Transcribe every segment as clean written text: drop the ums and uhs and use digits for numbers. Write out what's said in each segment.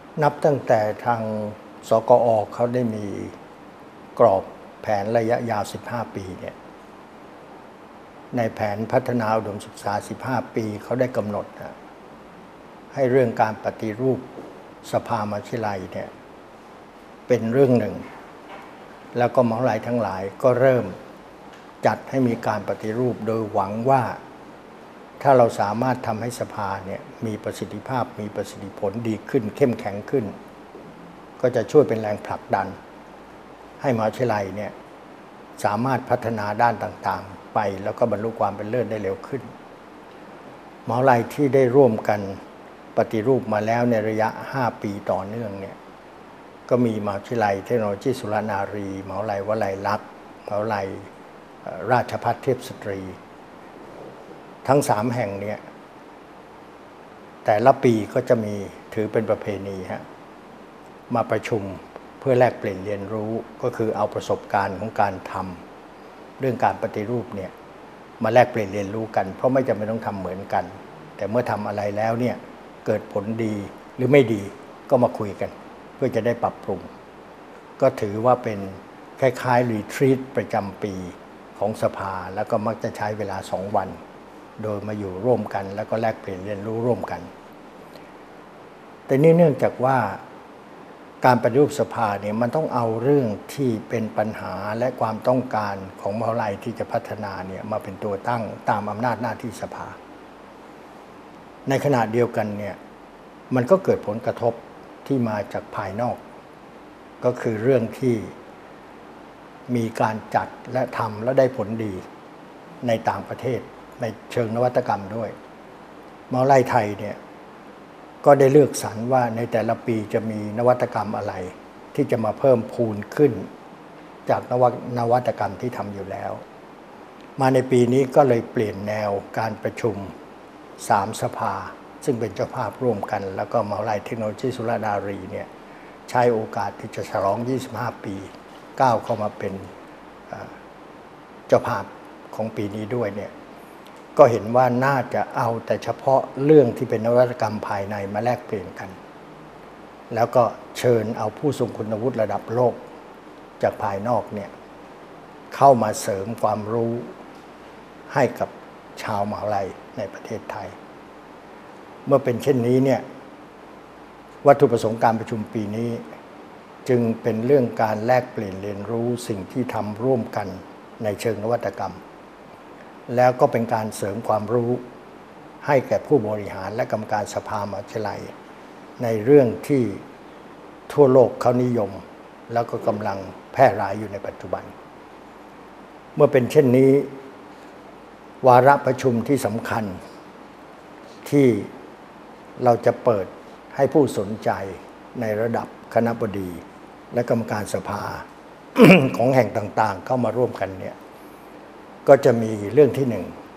นับตั้งแต่ทางสกอเขาได้มีกรอบแผนระยะยาว15ปีเนี่ยในแผนพัฒนาอุดมศึกษา15ปีเขาได้กำหนดให้เรื่องการปฏิรูปสภามหาวิทยาลัยเนี่ยเป็นเรื่องหนึ่งแล้วก็มหาวิทยาลัยทั้งหลายก็เริ่มจัดให้มีการปฏิรูปโดยหวังว่าถ้าเราสามารถทำให้สภาเนี่ยมีประสิทธิภาพมีประสิทธิผลดีขึ้นเข้มแข็งขึ้นก็จะช่วยเป็นแรงผลักดันให้มหาวิทยาลัยเนี่ยสามารถพัฒนาด้านต่างๆไปแล้วก็บรรลุความเป็นเลิศได้เร็วขึ้นมหาวิทยาลัยที่ได้ร่วมกันปฏิรูปมาแล้วในระยะ5ปีต่อเนื่องเนี่ยก็มีมหาวิทยาลัยเทคโนโลยีสุรนารีมหาวิทยาลัยวลัยลักษณ์มหาวิทยาลัยราชภัฏเทพสตรีทั้ง3แห่งเนี่ยแต่ละปีก็จะมีถือเป็นประเพณีมาประชุมเพื่อแลกเปลี่ยนเรียนรู้ก็คือเอาประสบการณ์ของการทำเรื่องการปฏิรูปเนี่ยมาแลกเปลี่ยนเรียนรู้กันเพราะไม่จำเป็นต้องทำเหมือนกันแต่เมื่อทำอะไรแล้วเนี่ยเกิดผลดีหรือไม่ดีก็มาคุยกันเพื่อจะได้ปรับปรุงก็ถือว่าเป็นคล้ายๆรีทรีตประจำปีของสภาแล้วก็มักจะใช้เวลา2 วันโดยมาอยู่ร่วมกันแล้วก็แลกเปลี่ยนเรียนรู้ร่วมกันแต่นี่เนื่องจากว่าการปฏิรูปสภาเนี่ยมันต้องเอาเรื่องที่เป็นปัญหาและความต้องการของมหาวิทยาลัยที่จะพัฒนาเนี่ยมาเป็นตัวตั้งตามอำนาจหน้าที่สภาในขณะเดียวกันเนี่ยมันก็เกิดผลกระทบที่มาจากภายนอกก็คือเรื่องที่มีการจัดและทำแล้วได้ผลดีในต่างประเทศในเชิงนวัตกรรมด้วยมหาวิทยาลัยไทยเนี่ยก็ได้เลือกสรรว่าในแต่ละปีจะมีนวัตกรรมอะไรที่จะมาเพิ่มพูนขึ้นจากนวัตกรรมที่ทำอยู่แล้วมาในปีนี้ก็เลยเปลี่ยนแนวการประชุม3 สภาซึ่งเป็นเจ้าภาพร่วมกันแล้วก็มหาวิทยาลัยเทคโนโลยีสุรนารีเนี่ยใช้โอกาสที่จะฉลอง25ปีก้าวเข้ามาเป็นเจ้าภาพของปีนี้ด้วยเนี่ยก็เห็นว่าน่าจะเอาแต่เฉพาะเรื่องที่เป็นนวัตกรรมภายในมาแลกเปลี่ยนกันแล้วก็เชิญเอาผู้ทรงคุณวุฒิระดับโลกจากภายนอกเนี่ยเข้ามาเสริมความรู้ให้กับชาวมหาวิทยาลัยในประเทศไทยเมื่อเป็นเช่นนี้เนี่ยวัตถุประสงค์การประชุมปีนี้จึงเป็นเรื่องการแลกเปลี่ยนเรียนรู้สิ่งที่ทำร่วมกันในเชิงนวัตกรรมแล้วก็เป็นการเสริมความรู้ให้แก่ผู้บริหารและกรรมการสภามหาวิทยาลัยในเรื่องที่ทั่วโลกเขานิยมแล้วก็กำลังแพร่หลายอยู่ในปัจจุบันเมื่อเป็นเช่นนี้วาระประชุมที่สำคัญที่เราจะเปิดให้ผู้สนใจในระดับคณบดีและกรรมการสภา ของแห่งต่างๆเข้ามาร่วมกันเนี่ยก็จะมีเรื่องที่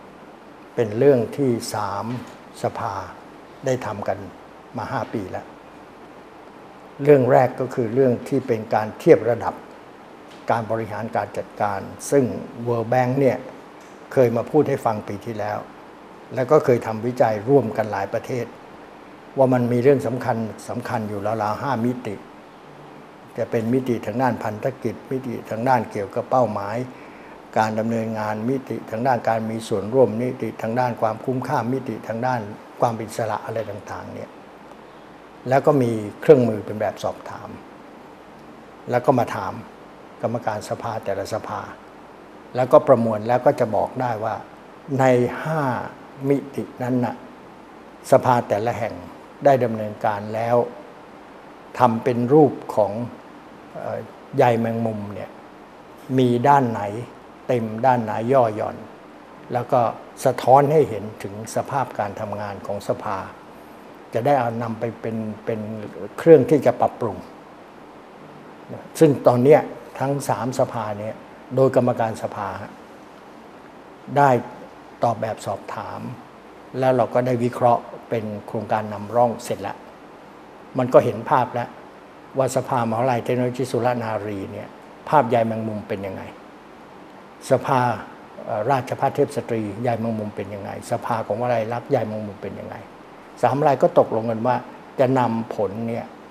1เป็นเรื่องที่3 สภาได้ทำกันมา5 ปีแล้วเรื่องแรกก็คือเรื่องที่เป็นการเทียบระดับการบริหารการจัดการซึ่ง World Bank เนี่ยเคยมาพูดให้ฟังปีที่แล้วก็เคยทำวิจัยร่วมกันหลายประเทศว่ามันมีเรื่องสำคัญอยู่ราวๆ5 มิติจะเป็นมิติทางด้านพันธกิจมิติทางด้านเกี่ยวกับเป้าหมายการดำเนินงานมิติทางด้านการมีส่วนร่วมมิติทางด้านความคุ้มค่ามิติทางด้านความเป็นอิสระอะไรต่างๆเนี่ยแล้วก็มีเครื่องมือเป็นแบบสอบถามแล้วก็มาถามกรรมการสภาแต่ละสภาแล้วก็ประมวลแล้วก็จะบอกได้ว่าใน5 มิตินั้นน่ะสภาแต่ละแห่งได้ดำเนินการแล้วทำเป็นรูปของใยแมงมุมเนี่ยมีด้านไหนเต็มด้านไหนย่อหย่อนแล้วก็สะท้อนให้เห็นถึงสภาพการทำงานของสภาจะได้เอานำไปเป็นเครื่องที่จะปรับปรุงซึ่งตอนนี้ทั้ง3 สภาเนี่ยโดยกรรมการสภาได้ตอบแบบสอบถามแล้วเราก็ได้วิเคราะห์เป็นโครงการนำร่องเสร็จแล้วมันก็เห็นภาพแล้วว่าสภามหาวิทยาลัยเทคโนโลยีสุรนารีเนี่ยภาพใยแมงมุมเป็นยังไงสภาราชภัฏเทพสตรีใยแมงมุมเป็นยังไงสภาของวลัยลักษณ์ใยแมงมุมเป็นยังไง3 รายก็ตกลงกันว่าจะนำผลเนี่ย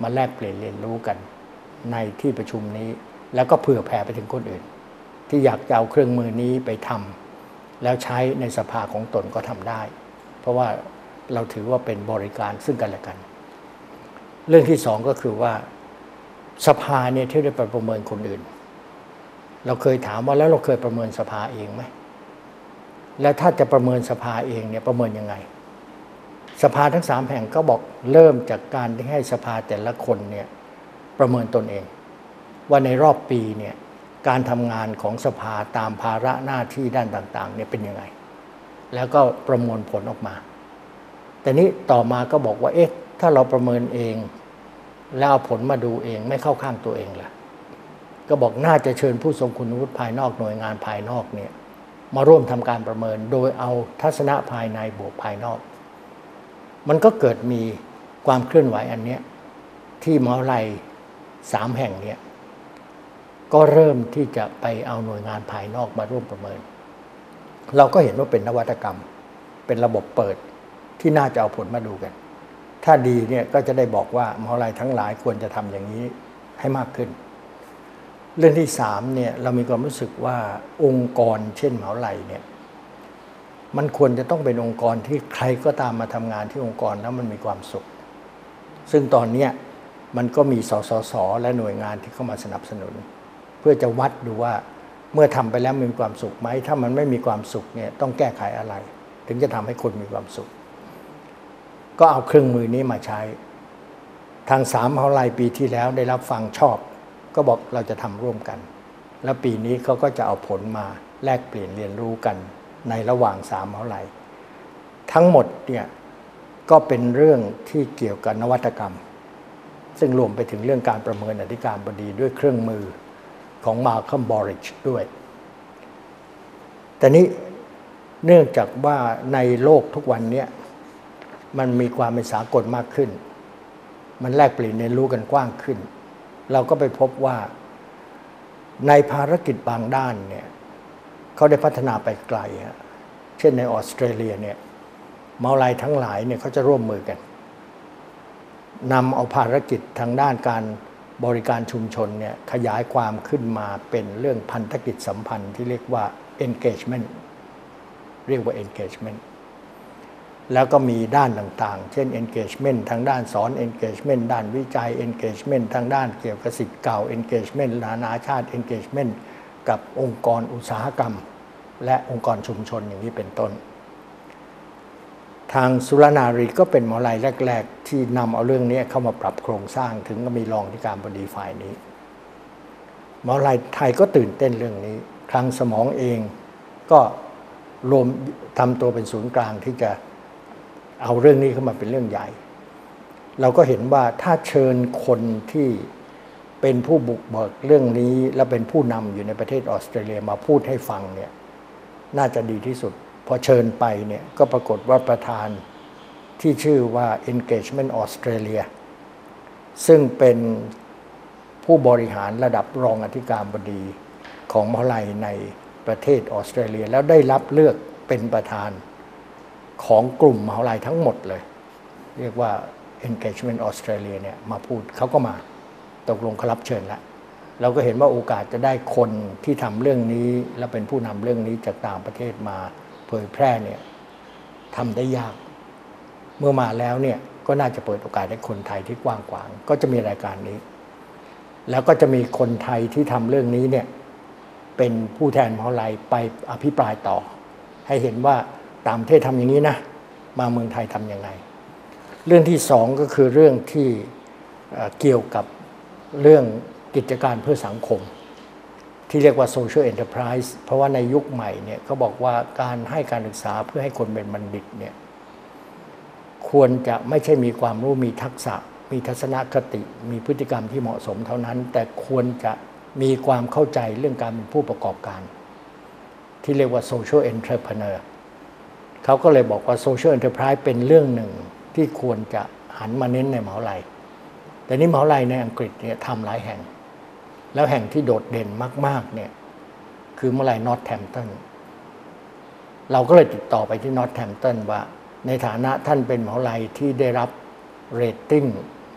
มาแลกเปลี่ยนเรียนรู้กันในที่ประชุมนี้แล้วก็เผื่อแผ่ไปถึงคนอื่นที่อยากจะเอาเครื่องมือนี้ไปทำแล้วใช้ในสภาของตนก็ทำได้เพราะว่าเราถือว่าเป็นบริการซึ่งกันและกันเรื่องที่สองก็คือว่าสภาเนี่ยที่ได้ไปประเมินคนอื่นเราเคยถามว่าแล้วเราเคยประเมินสภาเองไหมแล้วถ้าจะประเมินสภาเองเนี่ยประเมินยังไงสภาทั้ง3แห่งก็บอกเริ่มจากการที่ให้สภาแต่ละคนเนี่ยประเมินตนเองว่าในรอบปีเนี่ยการทำงานของสภาตามภาระหน้าที่ด้านต่างๆเนี่ยเป็นยังไงแล้วก็ประมวลผลออกมาแต่นี้ต่อมาก็บอกว่าเอ๊ะถ้าเราประเมินเองแล้วเอาผลมาดูเองไม่เข้าข้างตัวเองล่ะก็บอกน่าจะเชิญผู้ทรงคุณวุฒิภายนอกหน่วยงานภายนอกเนี่ยมาร่วมทำการประเมินโดยเอาทัศนะภายในบวกภายนอกมันก็เกิดมีความเคลื่อนไหวอันเนี้ยที่มหาวิทยาลัย3แห่งเนี่ยก็เริ่มที่จะไปเอาหน่วยงานภายนอกมาร่วมประเมินเราก็เห็นว่าเป็นนวัตกรรมเป็นระบบเปิดที่น่าจะเอาผลมาดูกันถ้าดีเนี่ยก็จะได้บอกว่ามหาวิทยาลัยทั้งหลายควรจะทำอย่างนี้ให้มากขึ้นเรื่องที่3เนี่ยเรามีความรู้สึกว่าองค์กรเช่นมหาวิทยาลัยเนี่ยมันควรจะต้องเป็นองค์กรที่ใครก็ตามมาทำงานที่องค์กรแล้วมันมีความสุขซึ่งตอนนี้มันก็มีสสสและหน่วยงานที่เข้ามาสนับสนุนเพื่อจะวัดดูว่าเมื่อทำไปแล้วมีความสุขไหมถ้ามันไม่มีความสุขเนี่ยต้องแก้ไขอะไรถึงจะทำให้คนมีความสุขก็เอาเครื่องมือนี้มาใช้ทาง3มหาวิทยาลัยปีที่แล้วได้รับฟังชอบก็บอกเราจะทำร่วมกันแล้วปีนี้เขาก็จะเอาผลมาแลกเปลี่ยนเรียนรู้กันในระหว่าง3มหาวิทยาลัยทั้งหมดเนี่ยก็เป็นเรื่องที่เกี่ยวกับนวัตกรรมซึ่งรวมไปถึงเรื่องการประเมินอธิการบดีด้วยเครื่องมือของมาร์คัมบอริชด้วยแต่นี้เนื่องจากว่าในโลกทุกวันนี้มันมีความเป็นสากลมากขึ้นมันแลกเปลี่ยนเรียนรู้กันกว้างขึ้นเราก็ไปพบว่าในภารกิจบางด้านเนี่ยเขาได้พัฒนาไปไกลเช่นในออสเตรเลียเนี่ยมหาวิทยาลัยทั้งหลายเนี่ยเขาจะร่วมมือกันนำเอาภารกิจทางด้านการบริการชุมชนเนี่ยขยายความขึ้นมาเป็นเรื่องพันธกิจสัมพันธ์ที่เรียกว่า engagement เรียกว่า engagement แล้วก็มีด้านต่างๆเช่น engagement ทางด้านสอน engagement ด้านวิจัย engagement ทางด้านเกี่ยวกับสิทธิ์เก่า engagement นานาชาติ engagement กับองค์กรอุตสาหกรรมและองค์กรชุมชนอย่างนี้เป็นต้นทางสุรนารีก็เป็นมหาวิทยาลัยแรกๆที่นำเอาเรื่องนี้เข้ามาปรับโครงสร้างถึงก็มีรองที่การบดีฝ่ายนี้มหาวิทยาลัยไทยก็ตื่นเต้นเรื่องนี้คลังสมองเองก็รวมทำตัวเป็นศูนย์กลางที่จะเอาเรื่องนี้เข้ามาเป็นเรื่องใหญ่เราก็เห็นว่าถ้าเชิญคนที่เป็นผู้บุกเบิกเรื่องนี้และเป็นผู้นำอยู่ในประเทศออสเตรเลียมาพูดให้ฟังเนี่ยน่าจะดีที่สุดพอเชิญไปเนี่ยก็ปรากฏว่าประธานที่ชื่อว่า Engagement Australia ซึ่งเป็นผู้บริหารระดับรองอธิการบดีของมหาวิทยาลัยในประเทศออสเตรเลียแล้วได้รับเลือกเป็นประธานของกลุ่มมหาวิทยาลัยทั้งหมดเลยเรียกว่า Engagement Australia เนี่ยมาพูดเขาก็มาตกลงเขารับเชิญแล้วเราก็เห็นว่าโอกาสจะได้คนที่ทำเรื่องนี้และเป็นผู้นำเรื่องนี้จากต่างประเทศมาเผยแพร่เนี่ยทำได้ยากเมื่อมาแล้วเนี่ยก็น่าจะเปิดโอกาสให้คนไทยที่กว้างขวางก็จะมีรายการนี้แล้วก็จะมีคนไทยที่ทำเรื่องนี้เนี่ยเป็นผู้แทนมหาวิทยาลัยไปอภิปรายต่อให้เห็นว่าต่างประเทศทำอย่างนี้นะมาเมืองไทยทำยังไงเรื่องที่สองก็คือเรื่องที่เกี่ยวกับเรื่องกิจการเพื่อสังคมที่เรียกว่า social enterprise เพราะว่าในยุคใหม่เนี่ยเขาบอกว่าการให้การศึกษาเพื่อให้คนเป็นบัณฑิตเนี่ยควรจะไม่ใช่มีความรู้มีทักษะมีทัศนคติมีพฤติกรรมที่เหมาะสมเท่านั้นแต่ควรจะมีความเข้าใจเรื่องการเป็นผู้ประกอบการที่เรียกว่า social entrepreneur เขาก็เลยบอกว่า social enterprise เป็นเรื่องหนึ่งที่ควรจะหันมาเน้นในมหาวิทยาลัยแต่นี้มหาวิทยาลัยในอังกฤษเนี่ยทำหลายแห่งแล้วแห่งที่โดดเด่นมากๆเนี่ยคือมหาวิทยาลัยนอร์ทแฮมป์ตันเราก็เลยติดต่อไปที่นอร์ทแฮมป์ตันว่าในฐานะท่านเป็นมหาวิทยาลัยที่ได้รับเรตติ้ง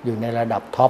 อยู่ในระดับท็อป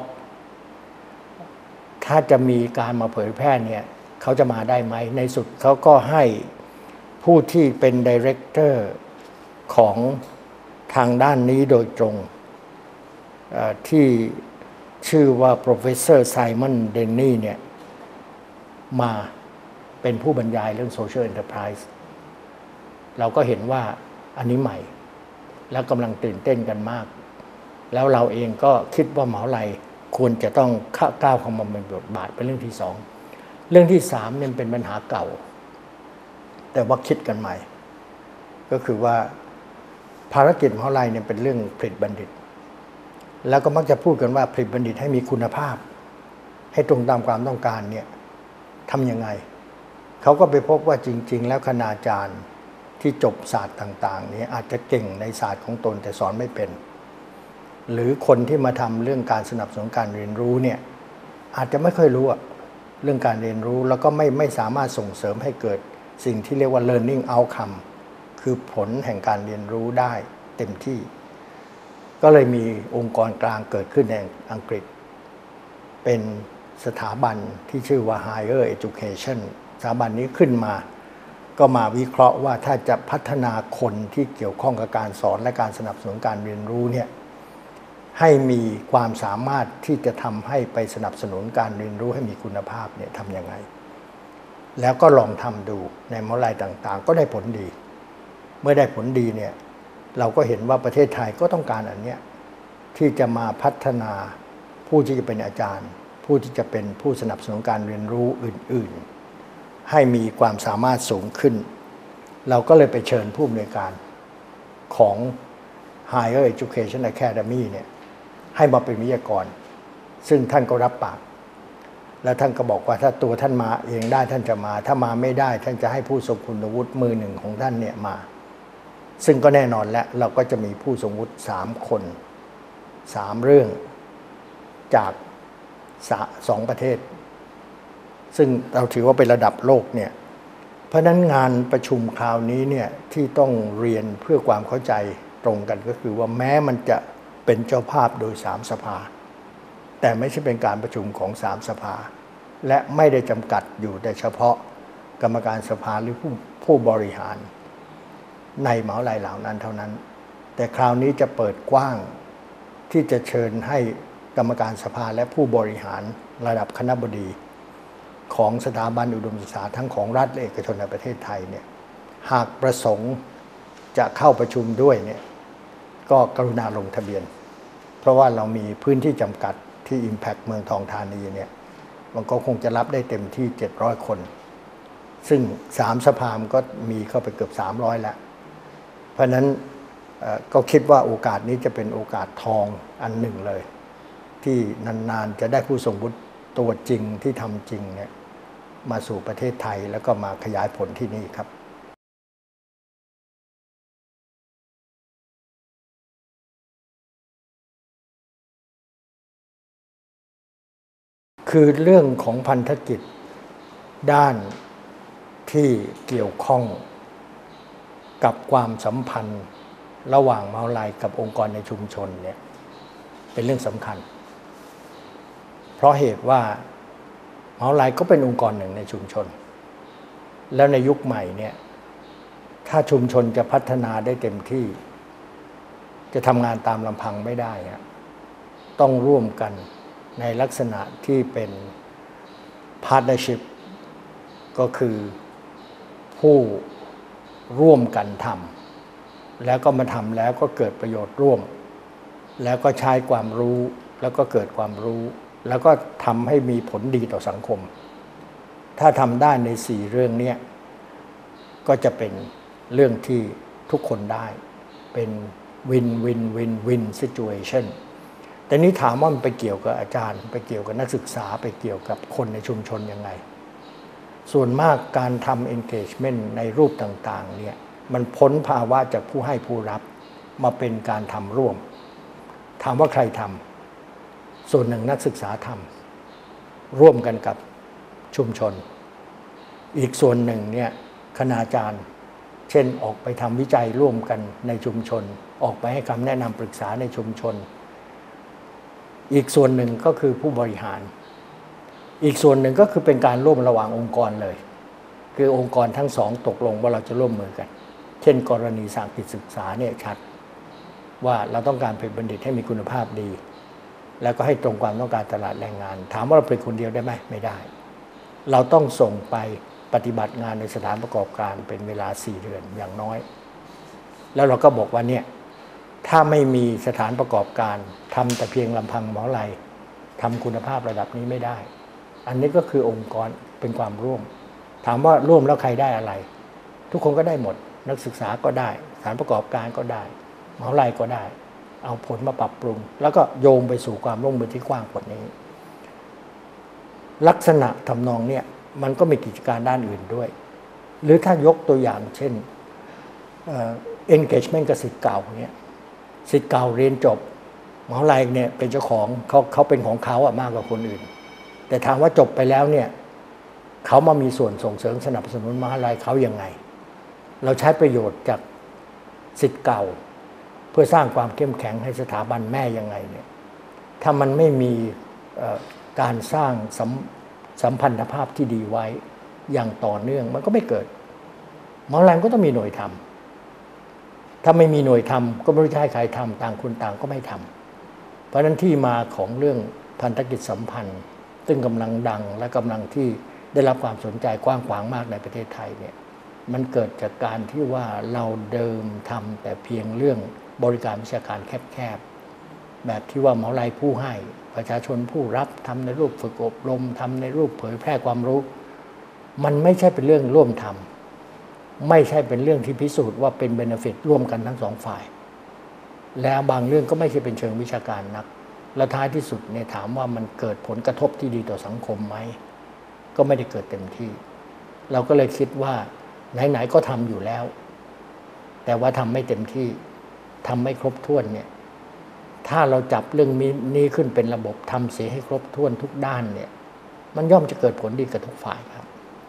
ถ้าจะมีการมาเผยแพร่เนี่ยเขาจะมาได้ไหมในสุดเขาก็ให้ผู้ที่เป็นไดเรคเตอร์ของทางด้านนี้โดยตรงที่ชื่อว่า Professor Simon Denny เนี่ยมาเป็นผู้บรรยายเรื่อง Social Enterprise เราก็เห็นว่าอันนี้ใหม่แล้วกำลังตื่นเต้นกันมากแล้วเราเองก็คิดว่ามหาวิทยาลัยควรจะต้องก้าวเข้ามาเป็นบทบาทเป็นเรื่องที่สองเรื่องที่สามเนี่ยเป็นปัญหาเก่าแต่ว่าคิดกันใหม่ก็คือว่าภารกิจมหาวิทยาลัยเนี่ยเป็นเรื่องผลิตบัณฑิตแล้วก็มักจะพูดกันว่าผลิตบัณฑิตให้มีคุณภาพให้ตรงตามความต้องการเนี่ยทำยังไงเขาก็ไปพบว่าจริงๆแล้วคณาจารย์ที่จบศาสตร์ต่างๆนี้อาจจะเก่งในศาสตร์ของตนแต่สอนไม่เป็นหรือคนที่มาทำเรื่องการสนับสนุนการเรียนรู้เนี่ยอาจจะไม่ค่อยรู้เรื่องการเรียนรู้แล้วก็ไม่สามารถส่งเสริมให้เกิดสิ่งที่เรียกว่า learning outcome คือผลแห่งการเรียนรู้ได้เต็มที่ก็เลยมีองค์กรกลางเกิดขึ้นในอังกฤษเป็นสถาบันที่ชื่อว่า Higher Education สถาบันนี้ขึ้นมาก็มาวิเคราะห์ว่าถ้าจะพัฒนาคนที่เกี่ยวข้องกับการสอนและการสนับสนุนการเรียนรู้เนี่ยให้มีความสามารถที่จะทำให้ไปสนับสนุนการเรียนรู้ให้มีคุณภาพเนี่ยทำยังไงแล้วก็ลองทำดูในมหาวิทยาลัยต่างๆก็ได้ผลดีเมื่อได้ผลดีเนี่ยเราก็เห็นว่าประเทศไทยก็ต้องการอันเนี้ยที่จะมาพัฒนาผู้ที่จะเป็นอาจารย์ผู้ที่จะเป็นผู้สนับสนุนการเรียนรู้อื่นๆให้มีความสามารถสูงขึ้นเราก็เลยไปเชิญผู้อำนวยการของ Higher Education Academy เนี่ยให้มาเป็นวิทยากรซึ่งท่านก็รับปากแล้วท่านก็บอกว่าถ้าตัวท่านมาเองได้ท่านจะมาถ้ามาไม่ได้ท่านจะให้ผู้ทรงคุณวุฒิมือหนึ่งของท่านเนี่ยมาซึ่งก็แน่นอนแล้วเราก็จะมีผู้ทรงวุฒิ3 คน3 เรื่องจาก2 ประเทศซึ่งเราถือว่าเป็นระดับโลกเนี่ยเพราะนั้นงานประชุมคราวนี้เนี่ยที่ต้องเรียนเพื่อความเข้าใจตรงกันก็คือว่าแม้มันจะเป็นเจ้าภาพโดย3 สภาแต่ไม่ใช่เป็นการประชุมของ3 สภาและไม่ได้จำกัดอยู่แต่เฉพาะกรรมการสภาหรือผู้บริหารในมหาวิทยาลัยเหล่านั้นเท่านั้นแต่คราวนี้จะเปิดกว้างที่จะเชิญให้กรรมการสภาและผู้บริหารระดับคณบดีของสถาบันอุดมศึกษาทั้งของรัฐและเอกชนในประเทศไทยเนี่ยหากประสงค์จะเข้าประชุมด้วยเนี่ยก็กรุณาลงทะเบียนเพราะว่าเรามีพื้นที่จำกัดที่ Impact เมืองทองธานีเนี่ยมันก็คงจะรับได้เต็มที่700 คนซึ่ง3 สภามันก็มีเข้าไปเกือบ300แล้วเพราะนั้นก็คิดว่าโอกาสนี้จะเป็นโอกาสทองอันหนึ่งเลยที่นานๆจะได้ผู้ทรงวุฒิตัวจริงที่ทำจริงเนี่ยมาสู่ประเทศไทยแล้วก็มาขยายผลที่นี่ครับคือเรื่องของพันธกิจด้านที่เกี่ยวข้องกับความสัมพันธ์ระหว่างมหาวิทยาลัยกับองค์กรในชุมชนเนี่ยเป็นเรื่องสำคัญเพราะเหตุว่ามหาวิทยาลัยก็เป็นองค์กรหนึ่งในชุมชนแล้วในยุคใหม่เนี่ยถ้าชุมชนจะพัฒนาได้เต็มที่จะทำงานตามลำพังไม่ได้ต้องร่วมกันในลักษณะที่เป็น partnership ก็คือผู้ร่วมกันทำแล้วก็มาทำแล้วก็เกิดประโยชน์ร่วมแล้วก็ใช้ความรู้แล้วก็เกิดความรู้แล้วก็ทำให้มีผลดีต่อสังคมถ้าทำได้ใน4 เรื่องนี้ก็จะเป็นเรื่องที่ทุกคนได้เป็น win win win win situation แต่นี้ถามว่ามันไปเกี่ยวกับอาจารย์ไปเกี่ยวกับนักศึกษาไปเกี่ยวกับคนในชุมชนยังไงส่วนมากการทำ engagement ในรูปต่างๆเนี่ยมันพ้นภาวะจากผู้ให้ผู้รับมาเป็นการทำร่วมถามว่าใครทำส่วนหนึ่งนักศึกษาทำร่วมกันกับชุมชนอีกส่วนหนึ่งเนี่ยคณาจารย์เช่นออกไปทำวิจัยร่วมกันในชุมชนออกไปให้คำแนะนำปรึกษาในชุมชนอีกส่วนหนึ่งก็คือผู้บริหารอีกส่วนหนึ่งก็คือเป็นการร่วมระหว่างองค์กรเลยคือองค์กรทั้งสองตกลงว่าเราจะร่วมมือกันเช่นกรณีสหกิจศึกษาเนี่ยชัดว่าเราต้องการเป็นบัณฑิตให้มีคุณภาพดีแล้วก็ให้ตรงความต้องการตลาดแรงงานถามว่าเราเป็นคนเดียวได้ไหมไม่ได้เราต้องส่งไปปฏิบัติงานในสถานประกอบการเป็นเวลา4 เดือนอย่างน้อยแล้วเราก็บอกว่าเนี่ยถ้าไม่มีสถานประกอบการทำแต่เพียงลำพังหมอไหลทำคุณภาพระดับนี้ไม่ได้อันนี้ก็คือองค์กรเป็นความร่วมถามว่าร่วมแล้วใครได้อะไรทุกคนก็ได้หมดนักศึกษาก็ได้สถานประกอบการก็ได้หมอไหลก็ได้เอาผลมาปรับปรุงแล้วก็โยงไปสู่ความร่วมมือที่กว้างกว่านี้ลักษณะทำนองเนี่ยมันก็มีกิจการด้านอื่นด้วยหรือถ้ายกตัวอย่างเช่นengagement กับศิษย์เก่าเนี่ยศิษย์เก่าเรียนจบมหาวิทยาลัยเนี่ยเป็นเจ้าของเขาเป็นของเขาอะมากกว่าคนอื่นแต่ถามว่าจบไปแล้วเนี่ยเขามามีส่วนส่งเสริมสนับสนุนมหาวิทยาลัยเขายังไงเราใช้ประโยชน์จากศิษย์เก่าเพื่อสร้างความเข้มแข็งให้สถาบันแม่ยังไงเนี่ยถ้ามันไม่มีการสร้างสัมพันธภาพที่ดีไว้อย่างต่อเนื่องมันก็ไม่เกิดมหาวิทยาลัยก็ต้องมีหน่วยทำถ้าไม่มีหน่วยทำก็ไม่รู้จะให้ใครทำต่างคนต่างก็ไม่ทำเพราะฉะนั้นที่มาของเรื่องพันธกิจสัมพันธ์ซึ่งกำลังดังและกำลังที่ได้รับความสนใจกว้างขวางมากในประเทศไทยเนี่ยมันเกิดจากการที่ว่าเราเดิมทำแต่เพียงเรื่องบริการวิชาการแคบๆแบบที่ว่ามหาวิทยาลัยผู้ให้ประชาชนผู้รับทำในรูปฝึกอบรมทำในรูปเผยแพร่ความรู้มันไม่ใช่เป็นเรื่องร่วมทำไม่ใช่เป็นเรื่องที่พิสูจน์ว่าเป็นเบเนฟิตร่วมกันทั้งสองฝ่ายแล้วบางเรื่องก็ไม่ใช่เป็นเชิงวิชาการนักและท้ายที่สุดเนี่ยถามว่ามันเกิดผลกระทบที่ดีต่อสังคมไหมก็ไม่ได้เกิดเต็มที่เราก็เลยคิดว่าไหนๆก็ทำอยู่แล้วแต่ว่าทำไม่เต็มที่ทำไม่ครบถ้วนเนี่ยถ้าเราจับเรื่องนี้ขึ้นเป็นระบบทำเสียให้ครบถ้วนทุกด้านเนี่ยมันย่อมจะเกิดผลดีกับทุกฝ่ายครับ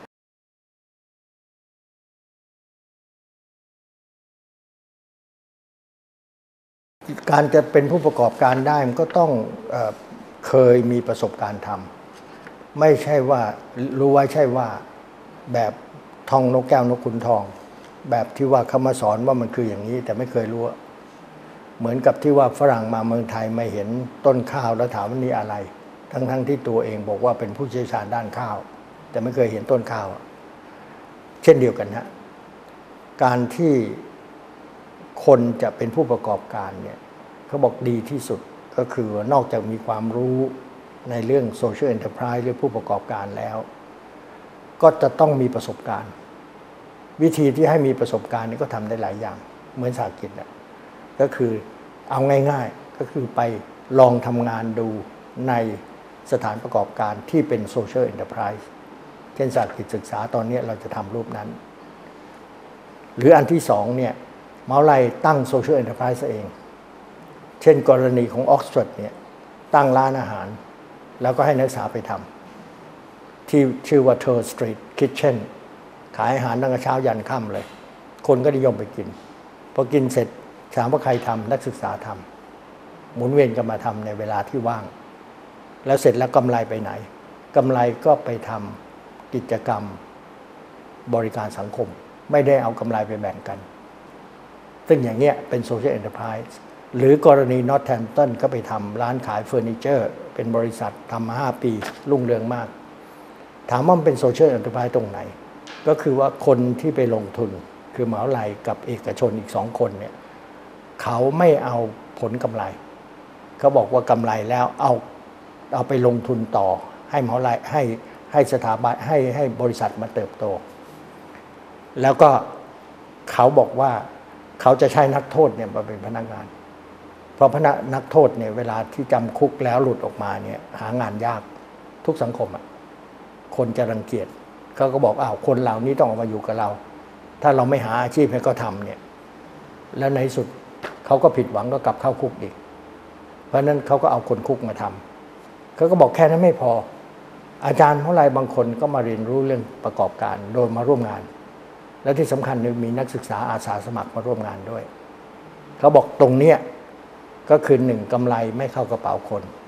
การจะเป็นผู้ประกอบการได้มันก็ต้องเคยมีประสบการณ์ทำไม่ใช่ว่ารู้ไว้ใช่ว่าแบบทองนกแก้วนกขุนทองแบบที่ว่าเขามาสอนว่ามันคืออย่างนี้แต่ไม่เคยรู้เหมือนกับที่ว่าฝรั่งมาเมืองไทยมาเห็นต้นข้าวแล้วถามว่านี่อะไรทั้งที่ตัวเองบอกว่าเป็นผู้เชี่ยวชาญด้านข้าวแต่ไม่เคยเห็นต้นข้าวเช่นเดียวกันฮะการที่คนจะเป็นผู้ประกอบการเนี่ยเขาบอกดีที่สุดก็คือนอกจากมีความรู้ในเรื่อง Social Enterprise หรือผู้ประกอบการแล้วก็จะต้องมีประสบการณ์วิธีที่ให้มีประสบการณ์นี่ก็ทำได้หลายอย่างเหมือนสหกิจนะก็คือเอาง่ายๆก็คือไปลองทำงานดูในสถานประกอบการที่เป็น Social Enterprise เช่นสหกิจศึกษาตอนนี้เราจะทำรูปนั้นหรืออันที่สองเนี่ยมหาวิทยาลัยตั้ง Social Enterprise เองเช่นกรณีของออกซฟอร์ดเนี่ยตั้งร้านอาหารแล้วก็ให้นักศึกษาไปทำที่ชื่อว่า Third Street Kitchen ขายอาหารตั้งแต่เช้ายันค่ำเลยคนก็นิยมไปกินพอกินเสร็จถามว่าใครทำนักศึกษาทำหมุนเวียนกันมาทำในเวลาที่ว่างแล้วเสร็จแล้วกำไรไปไหนกำไรก็ไปทำกิจกรรมบริการสังคมไม่ได้เอากำไรไปแบ่งกันซึ่งอย่างเงี้ยเป็น Social Enterprise หรือกรณี Northampton ก็ไปทำร้านขายเฟอร์นิเจอร์เป็นบริษัททำมา5 ปีรุ่งเรืองมากถามว่ามันเป็น Social Enterprise ตรงไหนก็คือว่าคนที่ไปลงทุนคือมหาวิทยาลัยกับเอกชนอีก2 คนเนี่ยเขาไม่เอาผลกำไรเขาบอกว่ากำไรแล้วเอาไปลงทุนต่อให้มหาวิทยาลัยให้สถาบันให้บริษัทมาเติบโตแล้วก็เขาบอกว่าเขาจะใช้นักโทษเนี่ยมาเป็นพนักงานเพราะนักโทษเนี่ยเวลาที่จำคุกแล้วหลุดออกมาเนี่ยหางานยากทุกสังคมอ่ะคนจะรังเกียจเขาก็บอกคนเหล่านี้ต้องออกมาอยู่กับเราถ้าเราไม่หาอาชีพให้เขาทำเนี่ยแล้วในสุดเขาก็ผิดหวังก็กลับเข้าคุกอีกเพราะนั้นเขาก็เอาคนคุกมาทำเขาก็บอกแค่นั้นไม่พออาจารย์เท่าไรบางคนก็มาเรียนรู้เรื่องประกอบการโดยมาร่วมงานและที่สำคัญมีนักศึกษาอาสาสมัครมาร่วมงานด้วยเขาบอกตรงเนี้ยก็คือ1กำไรไม่เข้ากระเป๋าคน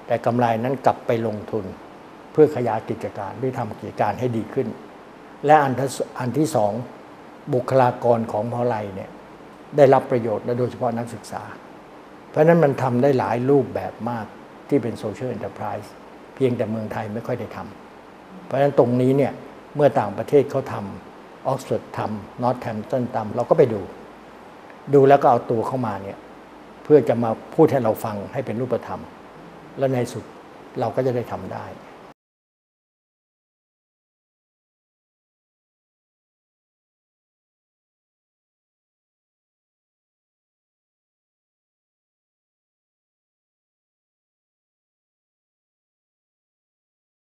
แต่กำไรนั้นกลับไปลงทุนเพื่อขยายกิจการหรือทำกิจการให้ดีขึ้นและอันที่สองบุคลากรของมหาวิทยาลัยเนี่ยได้รับประโยชน์และโดยเฉพาะนักศึกษาเพราะฉะนั้นมันทำได้หลายรูปแบบมากที่เป็นโซเชียลเอ็นเตอร์ไพรส์เพียงแต่เมืองไทยไม่ค่อยได้ทำเพราะฉะนั้นตรงนี้เนี่ยเมื่อต่างประเทศเขาทำออกซฟอร์ดทำนอร์ทแฮมป์ตันทำเราก็ไปดูแล้วก็เอาตัวเข้ามาเนี่ยเพื่อจะมาพูดให้เราฟังให้เป็นรูปธรรมและในสุดเราก็จะได้ทำได้